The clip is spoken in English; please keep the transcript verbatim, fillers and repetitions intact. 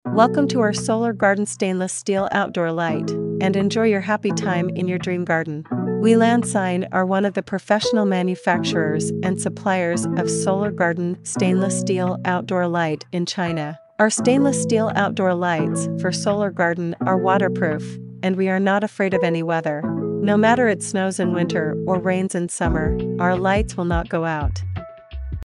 Welcome to our solar garden stainless steel outdoor light, and enjoy your happy time in your dream garden. We Landsign are one of the professional manufacturers and suppliers of solar garden stainless steel outdoor light in China. Our stainless steel outdoor lights for solar garden are waterproof, and we are not afraid of any weather. No matter it snows in winter or rains in summer, our lights will not go out.